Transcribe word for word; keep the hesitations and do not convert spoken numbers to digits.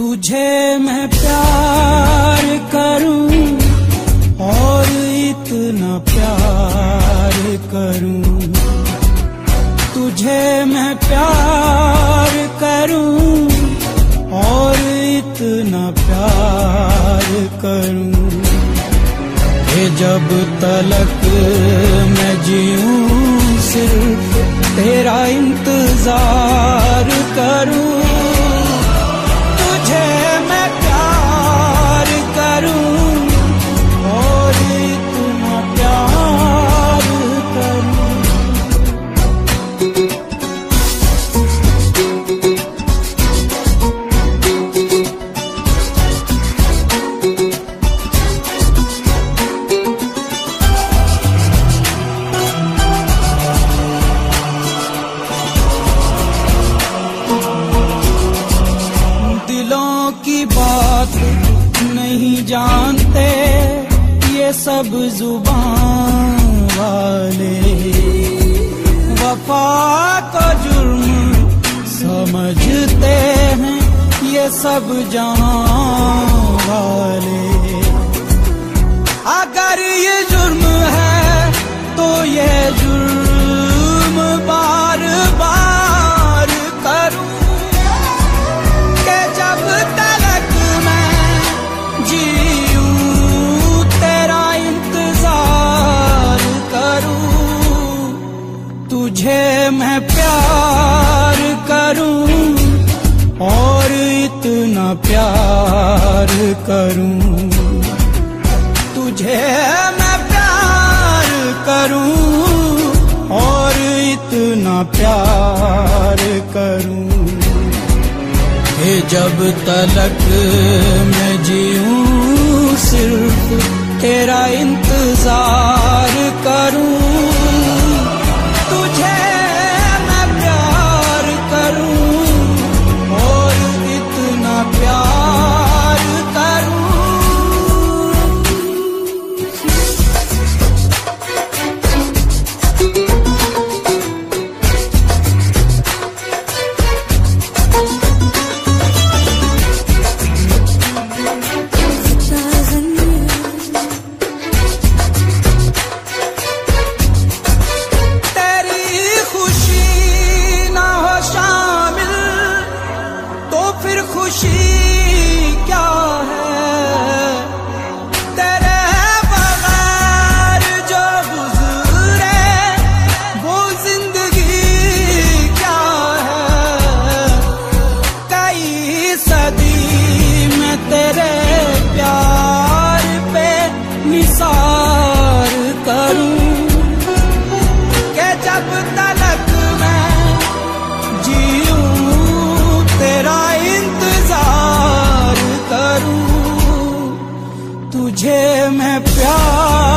तुझे मैं प्यार करूं और इतना प्यार करूं, तुझे मैं प्यार करूं और इतना प्यार करूं कि जब तलक मैं जीऊं सिर्फ तेरा इंतजार करूं। तुझे मैं प्यार करूं और इतना प्यार करूं। दिलों की बात नहीं जानते ये सब जुबान वाले, वफा को जुर्म समझते हैं ये सब जहां वाले। अगर ये जुर्म है तो ये जुर्म बार बार करूं कि जब तलक मैं जीऊं तेरा इंतजार करूं। तुझे मैं प्यार करूं और इतना प्यार करूं, तुझे मैं प्यार करूं और इतना प्यार करूं कि जब तलक मैं जीऊं सिर्फ तेरा इंतजार करूं। तुझे मैं प्यार करूं और इतना प्यार करूं। खुशी क्या है तेरे बगैर जो गुजरे वो जिंदगी क्या है। कई सदी में तेरे प्यार पे निसार करूं कि जब तलक मैं जीऊं तेरा इंतजार करूं। तुझे मैं प्यार